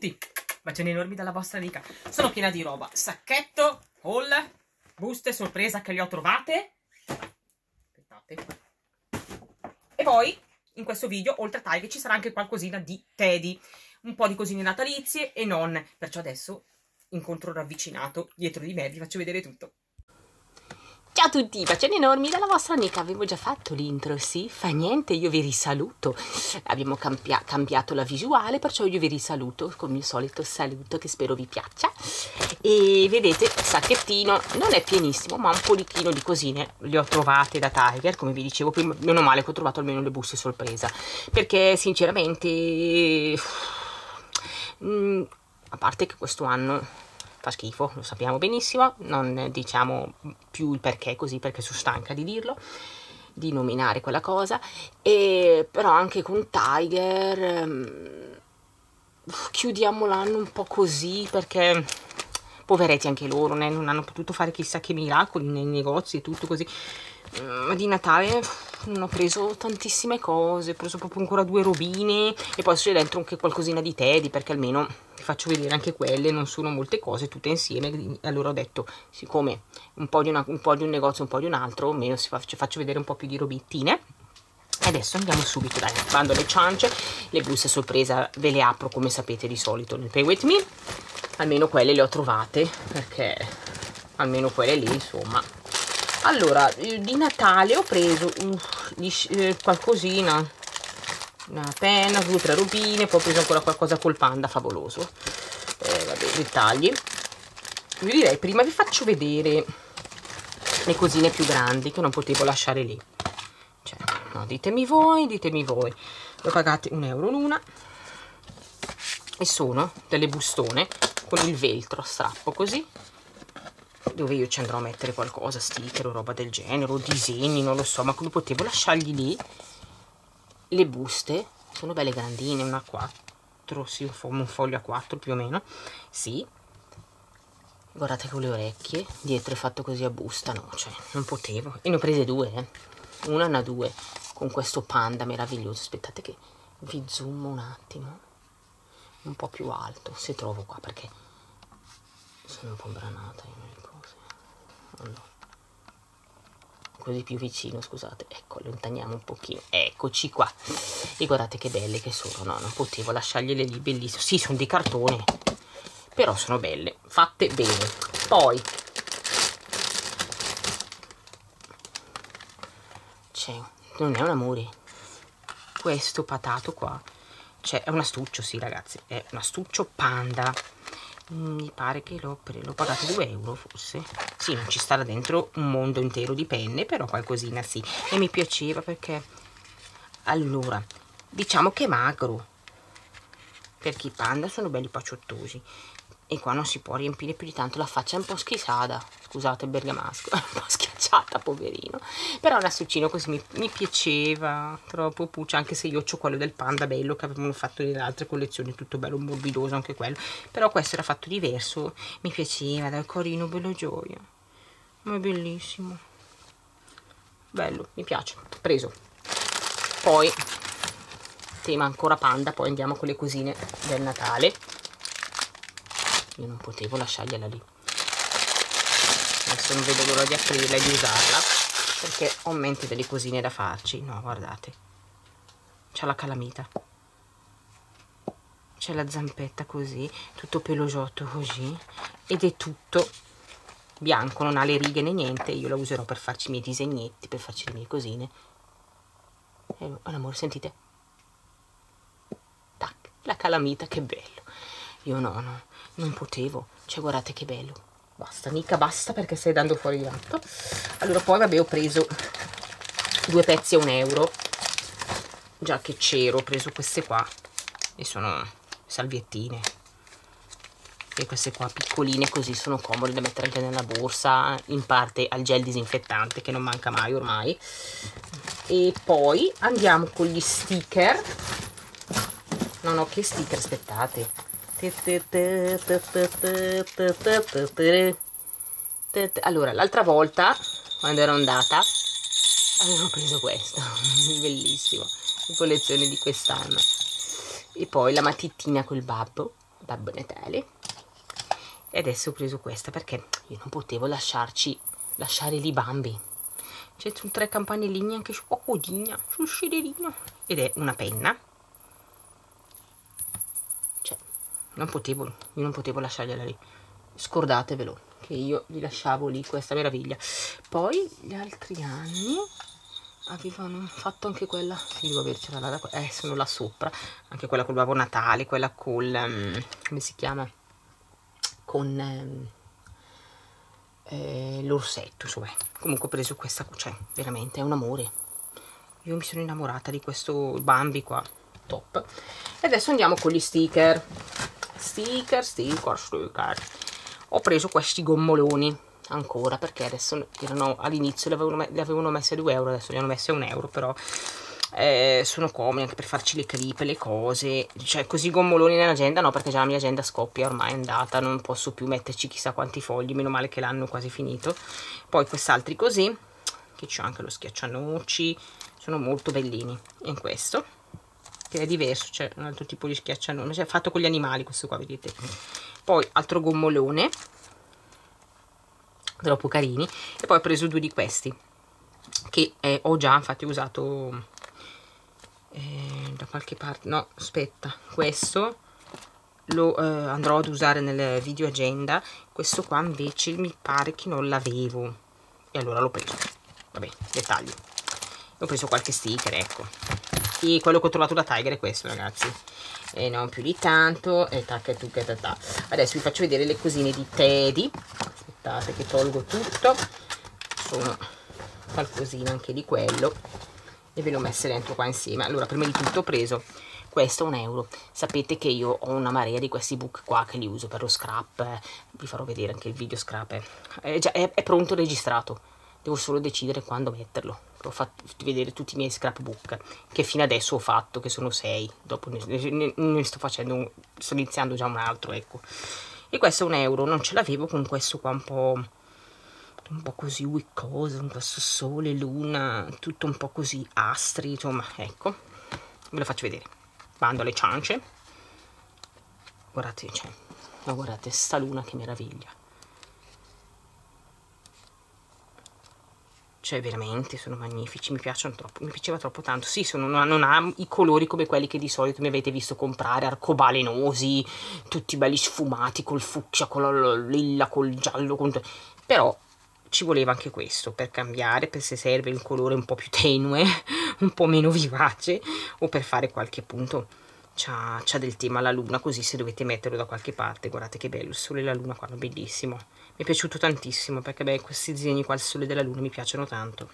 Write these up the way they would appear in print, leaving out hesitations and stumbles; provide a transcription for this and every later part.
tutti, bacioni enormi dalla vostra amica. Sono piena di roba, sacchetto, haul, buste sorpresa che le ho trovate. Aspettate. E poi in questo video, oltre a Tiger, ci sarà anche qualcosina di Teddy, un po' di cosine natalizie e non. Perciò adesso, incontro ravvicinato dietro di me, vi faccio vedere tutto. Ciao a tutti, bacioni enormi dalla vostra amica. Avevo già fatto l'intro, sì? Fa niente, io vi risaluto. Abbiamo cambiato la visuale, perciò io vi risaluto con il mio solito saluto che spero vi piaccia. E vedete, il sacchettino non è pienissimo, ma un pochino di cosine le ho trovate da Tiger, come vi dicevo prima. Meno male che ho trovato almeno le buste sorpresa, perché sinceramente a parte che questo anno fa schifo, lo sappiamo benissimo, non diciamo più il perché così, perché sono stanca di dirlo, di nominare quella cosa, e però anche con Tiger chiudiamo l'anno un po' così, perché poveretti anche loro, non hanno potuto fare chissà che miracoli nei negozi e tutto così. Di Natale non ho preso tantissime cose, ho preso proprio ancora 2 robine e poi c'è dentro anche qualcosina di Teddy, perché almeno vi faccio vedere anche quelle, non sono molte cose tutte insieme. Allora ho detto, siccome un po' di un negozio, un po' di un altro, almeno ci faccio vedere un po' più di robettine. E adesso andiamo subito, dai, bando alle ciance. Le buste sorpresa ve le apro come sapete di solito nel Pay With Me, almeno quelle le ho trovate, perché almeno quelle lì insomma. Allora, di Natale ho preso qualcosina, una penna, 2 o 3 robine, poi ho preso ancora qualcosa col panda favoloso. Vabbè, dettagli. Io direi, prima vi faccio vedere le cosine più grandi che non potevo lasciare lì. Cioè, no, ditemi voi. Le ho pagate 1 euro l'una e sono delle bustone con il velcro a strappo così, dove io ci andrò a mettere qualcosa, sticker o roba del genere, o disegni, non lo so, ma come potevo lasciargli lì. Le buste sono belle grandine, una a 4, sì, un foglio a 4 più o meno, sì. Guardate con le orecchie, dietro è fatto così a busta, no, cioè, non potevo. E ne ho prese 2, una e una 2, con questo panda meraviglioso. Aspettate che vi zoom un attimo, un po' più alto, se trovo qua, perché sono un po' imbranata io nelle cose. Allora, così più vicino, scusate, ecco, allontaniamo un pochino, eccoci qua. E guardate che belle che sono, no, non potevo lasciargliele lì, bellissime. Sì, sono di cartone, però sono belle, fatte bene. Poi c'è, non è un amore, questo patato qua, cioè è un astuccio, sì ragazzi, è un astuccio panda. Mi pare che l'ho pagato 2 euro forse. Sì, non ci starà dentro un mondo intero di penne, però qualcosina sì. E mi piaceva perché, allora, diciamo che è magro, perché i panda sono belli pacciottosi e qua non si può riempire più di tanto. La faccia è un po' schisata, scusate il bergamasco, è un po' schiacciata poverino, però un astuccino così mi piaceva troppo puccia, anche se io ho quello del panda bello che avevamo fatto nelle altre collezioni, tutto bello morbidoso anche quello, però questo era fatto diverso, mi piaceva, dal carino, bello gioia, ma è bellissimo, bello, mi piace, preso. Poi tema ancora panda, poi andiamo con le cosine del Natale. Io non potevo lasciargliela lì, adesso non vedo l'ora di aprirla e di usarla, perché ho in mente delle cosine da farci. No, guardate, c'è la calamita, c'è la zampetta così, tutto pelogiotto così, ed è tutto bianco, non ha le righe né niente. Io la userò per farci i miei disegnetti, per farci le mie cosine. Oh, l'amore, sentite? Tac, la calamita, che bello. Io no, non potevo, cioè guardate che bello. Basta, mica basta, perché stai dando fuori di gatto. Allora poi vabbè, ho preso 2 pezzi a 1 euro, già che c'ero, ho preso queste qua e sono salviettine, e queste qua piccoline così sono comode da mettere anche nella borsa, in parte al gel disinfettante che non manca mai ormai. E poi andiamo con gli sticker. No, che sticker, aspettate. Allora, l'altra volta quando ero andata avevo preso questo bellissimo, in collezione di quest'anno. E poi la matittina col babbo, da Natale. E adesso ho preso questa perché io non potevo lasciare lì Bambi. C'è su 3 campanellini anche su cocodina, sul scelerino. Ed è una penna. Cioè, io non potevo lasciargliela lì. Scordatevelo che io gli lasciavo lì questa meraviglia. Poi gli altri anni avevano fatto anche quella, devo avercela là, sono là sopra, anche quella col Babbo Natale, quella col come si chiama, con l'orsetto, insomma. Comunque ho preso questa, cioè veramente è un amore, io mi sono innamorata di questo Bambi qua, top. E adesso andiamo con gli sticker. Ho preso questi gommoloni ancora perché adesso erano all'inizio le avevano messe a 2 euro, adesso li hanno messe a 1 euro, però sono comodi anche per farci le clip, le cose, cioè così gommoloni nell'agenda no, perché già la mia agenda scoppia, ormai è andata, non posso più metterci chissà quanti fogli, meno male che l'hanno quasi finito. Poi quest'altri così, che c'è anche lo schiaccianoci, sono molto bellini. E questo che è diverso, c'è un altro tipo di schiaccianoci, cioè fatto con gli animali questo qua, vedete. Poi altro gommolone troppo carini. E poi ho preso 2 di questi che ho già infatti usato da qualche parte. No, aspetta, questo lo andrò ad usare nel video agenda. Questo qua invece mi pare che non l'avevo e allora l'ho preso. Vabbè, dettagli. Ho preso qualche sticker, ecco. E quello che ho trovato da Tiger è questo, ragazzi, e non più di tanto. E tacca tu che ta. Adesso vi faccio vedere le cosine di Teddy. Aspettate che tolgo tutto, sono qualcosina anche di quello e ve le ho messe dentro qua insieme. Allora, prima di tutto ho preso questo a 1 euro. Sapete che io ho una marea di questi book qua che li uso per lo scrap, vi farò vedere anche il video scrap, è pronto registrato, devo solo decidere quando metterlo. Ho fatto vedere tutti i miei scrapbook che fino adesso ho fatto, che sono 6, dopo ne sto facendo sto iniziando già un altro, ecco. E questo è 1 euro, non ce l'avevo con questo qua un po' così wiccoso, con questo sole, luna, tutto un po' così astri, insomma, ecco, ve lo faccio vedere. Bando alle ciance, guardate, cioè, ma guardate sta luna che meraviglia. Cioè veramente sono magnifici, mi piacciono troppo, mi piaceva troppo tanto. Sì, non ha i colori come quelli che di solito mi avete visto comprare, arcobalenosi, tutti belli sfumati, col fucsia, con la lilla, col giallo, però ci voleva anche questo per cambiare, per se serve un colore un po' più tenue, un po' meno vivace, o per fare qualche appunto, c'ha del tema la luna, così se dovete metterlo da qualche parte. Guardate che bello, il sole e la luna qua, bellissimo. Mi è piaciuto tantissimo perché beh, questi disegni qua, il sole della luna, mi piacciono tanto.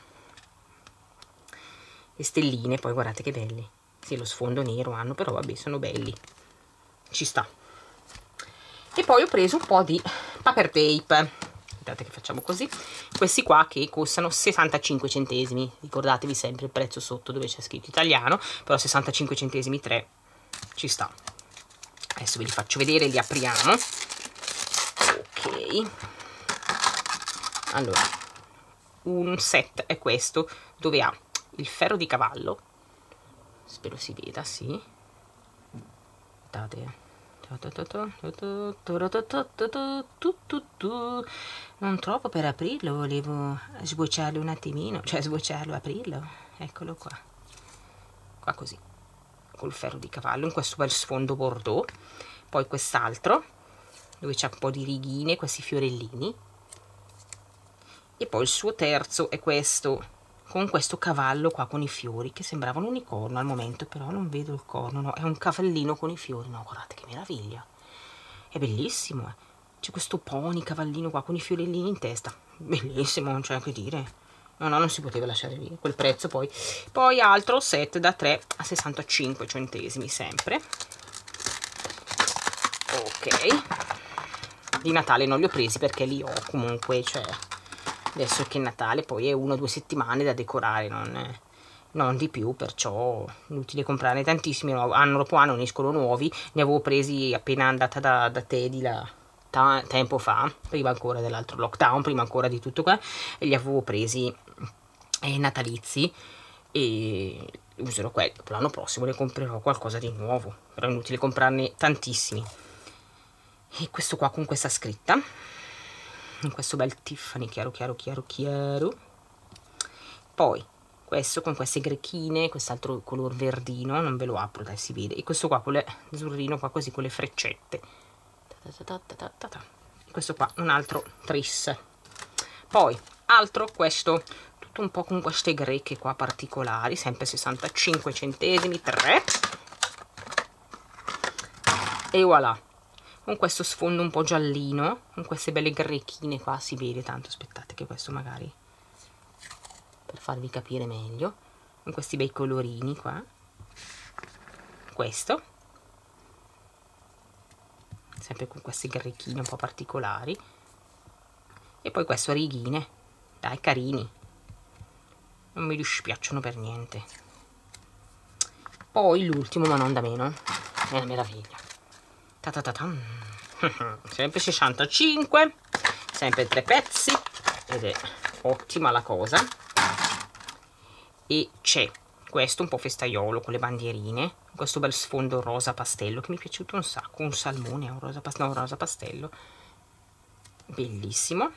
Le stelline, poi guardate che belli. Sì, lo sfondo nero hanno, però vabbè, sono belli. Ci sta. E poi ho preso un po' di paper tape. Guardate che facciamo così. Questi qua che costano 65 centesimi. Ricordatevi sempre il prezzo sotto dove c'è scritto italiano, però 65 centesimi 3 ci sta. Adesso ve li faccio vedere, li apriamo. Ok, allora un set è questo, dove ha il ferro di cavallo, spero si veda, sì, guardate, non troppo per aprirlo, volevo sbocciarlo un attimino, cioè sbocciarlo, aprirlo, eccolo qua, qua così, col ferro di cavallo in questo bel sfondo bordeaux. Poi quest'altro dove c'è un po' di righine, questi fiorellini, e poi il suo terzo è questo, con questo cavallo qua con i fiori, che sembrava un unicorno al momento, però non vedo il corno, no, è un cavallino con i fiori, no, guardate che meraviglia, è bellissimo, c'è questo pony cavallino qua con i fiorellini in testa, bellissimo, non c'è che dire, no, non si poteva lasciare lì, quel prezzo. Poi altro set da 3 a 65 centesimi sempre. Ok, di Natale non li ho presi perché li ho comunque, cioè adesso che è Natale poi è 1 o 2 settimane da decorare, non di più, perciò inutile comprarne tantissimi, anno dopo anno ne escono nuovi. Ne avevo presi appena andata da Teddy tempo fa, prima ancora dell'altro lockdown, prima ancora di tutto qua, e li avevo presi natalizi e userò quelli. L'anno prossimo ne comprerò qualcosa di nuovo, però è inutile comprarne tantissimi. E questo qua con questa scritta, in questo bel Tiffany chiaro. Poi questo con queste grechine, quest'altro color verdino, non ve lo apro, dai, si vede. E questo qua con l'azzurrino qua così con le freccette. E questo qua un altro tris. Poi altro questo, tutto un po' con queste greche qua particolari, sempre 65 centesimi, 3. E voilà, con questo sfondo un po' giallino, con queste belle grechine qua, si vede tanto, aspettate che questo magari, per farvi capire meglio, con questi bei colorini qua, questo, sempre con queste grechine un po' particolari, e poi questo a righine, dai, carini, non mi dispiacciono per niente. Poi l'ultimo, ma non da meno, è una meraviglia, sempre 65, sempre 3 pezzi, ed è ottima la cosa. E c'è questo un po' festaiolo con le bandierine, questo bel sfondo rosa pastello che mi è piaciuto un sacco, un salmone, un rosa pastello, no, un rosa pastello, bellissimo.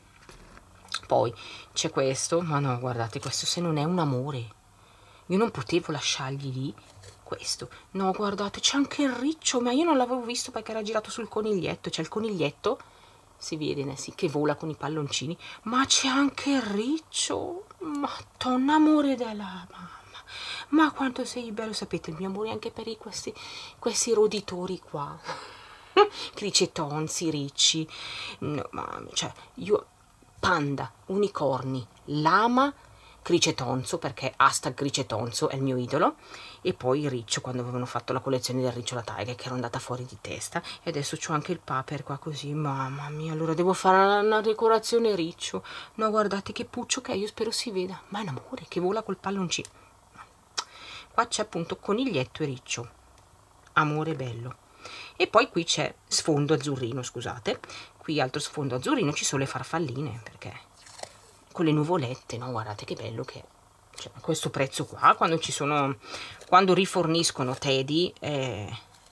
Poi c'è questo, ma no, guardate, questo se non è un amore, io non potevo lasciargli lì questo. No, guardate, c'è anche il riccio, ma io non l'avevo visto perché era girato sul coniglietto. C'è il coniglietto, si vede, sì, che vola con i palloncini, ma c'è anche il riccio. Madonna, amore della mamma, ma quanto sei bello. Sapete, il mio amore anche per questi roditori qua, cricetonzi, ricci, no, ma, cioè, io, panda, unicorni, lama, cricetonzo, perché hashtag cricetonzo è il mio idolo, e poi il riccio, quando avevano fatto la collezione del riccio la Tiger, che ero andata fuori di testa, e adesso c'ho anche il paper qua così, mamma mia, allora devo fare una decorazione riccio. No, guardate che puccio che è, io spero si veda, ma è un amore che vola col palloncino. Qua c'è appunto coniglietto e riccio, amore bello. E poi qui c'è sfondo azzurrino, scusate, qui altro sfondo azzurrino, ci sono le farfalline, perché con le nuvolette, no, guardate che bello che è. Cioè, questo prezzo qua, quando riforniscono Teddy, è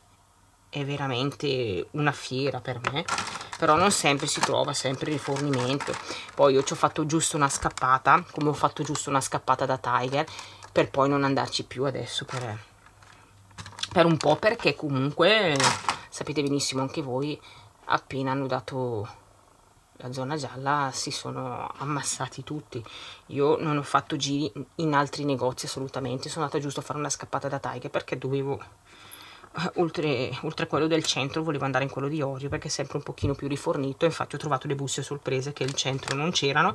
veramente una fiera per me, però non sempre si trova sempre il rifornimento. Poi io ci ho fatto giusto una scappata, come ho fatto giusto una scappata da Tiger, per poi non andarci più adesso per un po', perché comunque sapete benissimo anche voi, appena hanno dato la zona gialla si sono ammassati tutti. Io non ho fatto giri in altri negozi assolutamente, sono andata giusto a fare una scappata da Tiger perché dovevo, oltre quello del centro, volevo andare in quello di Orio perché è sempre un pochino più rifornito. Infatti ho trovato le buste sorprese che il centro non c'erano,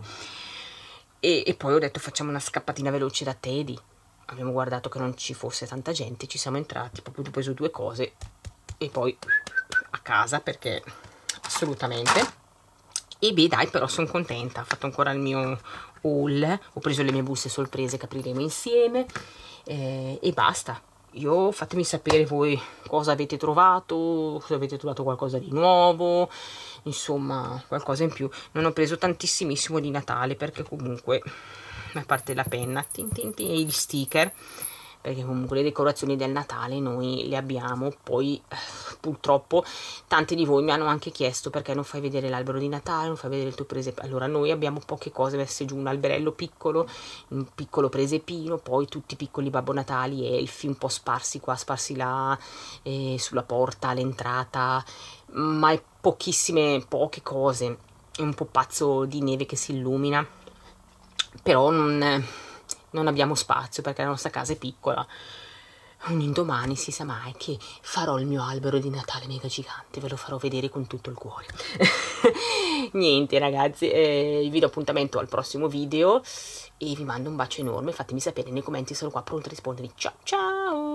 e poi ho detto facciamo una scappatina veloce da Teddy. Abbiamo guardato che non ci fosse tanta gente, ci siamo entrati, proprio ho preso 2 cose e poi a casa, perché assolutamente. E beh dai, però sono contenta, ho fatto ancora il mio haul, ho preso le mie buste sorprese che apriremo insieme, e basta. Io fatemi sapere voi cosa avete trovato, se avete trovato qualcosa di nuovo, insomma qualcosa in più. Non ho preso tantissimissimo di Natale perché comunque, a parte la penna e gli sticker, perché comunque le decorazioni del Natale noi le abbiamo. Poi purtroppo tanti di voi mi hanno anche chiesto perché non fai vedere l'albero di Natale, non fai vedere il tuo presepe. Allora noi abbiamo poche cose messe giù, un alberello piccolo, un piccolo presepino, poi tutti i piccoli Babbo Natali e elfi un po' sparsi qua, sparsi là, sulla porta, all'entrata, ma è poche cose, è un po' pazzo di neve che si illumina, però non abbiamo spazio perché la nostra casa è piccola. Un indomani si sa mai che farò il mio albero di Natale mega gigante, ve lo farò vedere con tutto il cuore. Niente ragazzi, vi do appuntamento al prossimo video e vi mando un bacio enorme. Fatemi sapere nei commenti, sono qua pronta a rispondervi. Ciao ciao!